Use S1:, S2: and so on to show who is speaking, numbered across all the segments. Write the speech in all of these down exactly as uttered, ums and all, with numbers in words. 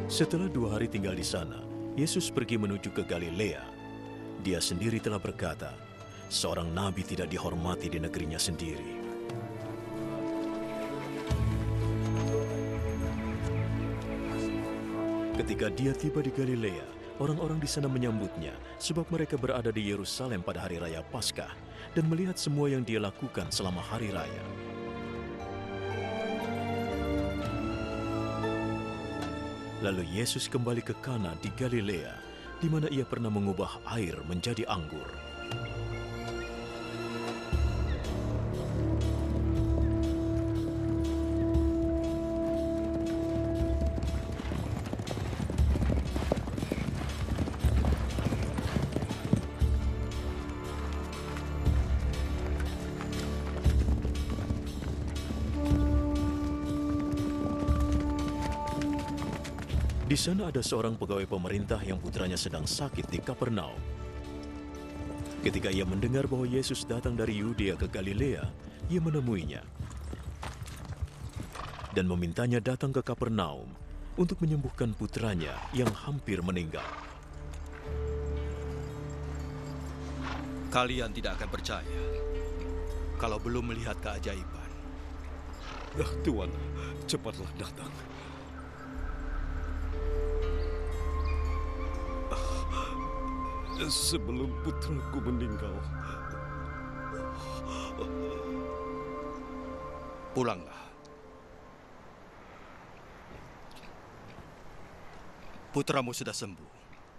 S1: Setelah dua hari tinggal di sana, Yesus pergi menuju ke Galilea. Dia sendiri telah berkata, seorang nabi tidak dihormati di negerinya sendiri. Ketika dia tiba di Galilea, orang-orang di sana menyambutnya sebab mereka berada di Yerusalem pada hari raya Paskah dan melihat semua yang dia lakukan selama hari raya. Lalu Yesus kembali ke Kana di Galilea, di mana ia pernah mengubah air menjadi anggur. Di sana ada seorang pegawai pemerintah yang putranya sedang sakit di Kapernaum. Ketika ia mendengar bahwa Yesus datang dari Yudea ke Galilea, ia menemuinya dan memintanya datang ke Kapernaum untuk menyembuhkan putranya yang hampir meninggal.
S2: Kalian tidak akan percaya kalau belum melihat keajaiban.
S3: Ah, Tuan, cepatlah datang. Sebelum putraku meninggal.
S2: Pulanglah. Putramu sudah sembuh.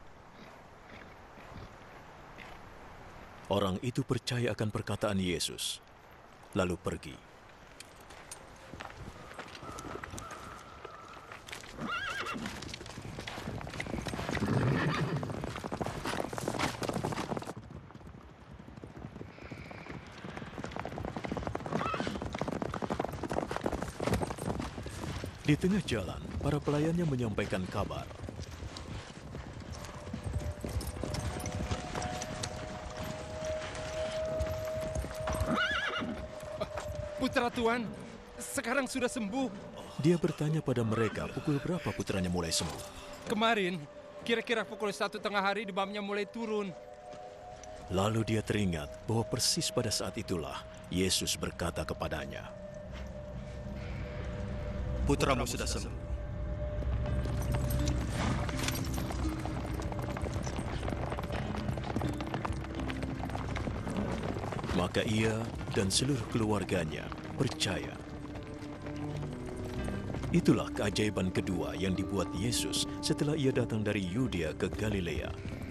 S1: Orang itu percaya akan perkataan Yesus, lalu pergi. Di tengah jalan, para pelayannya menyampaikan kabar.
S4: Putra Tuan, sekarang sudah sembuh.
S1: Dia bertanya pada mereka pukul berapa putranya mulai sembuh.
S4: Kemarin, kira-kira pukul satu tengah hari demamnya mulai turun.
S1: Lalu dia teringat bahwa persis pada saat itulah Yesus berkata kepadanya,
S2: Putramu sudah sembuh.
S1: Maka ia dan seluruh keluarganya percaya. Itulah keajaiban kedua yang dibuat Yesus setelah ia datang dari Yudea ke Galilea.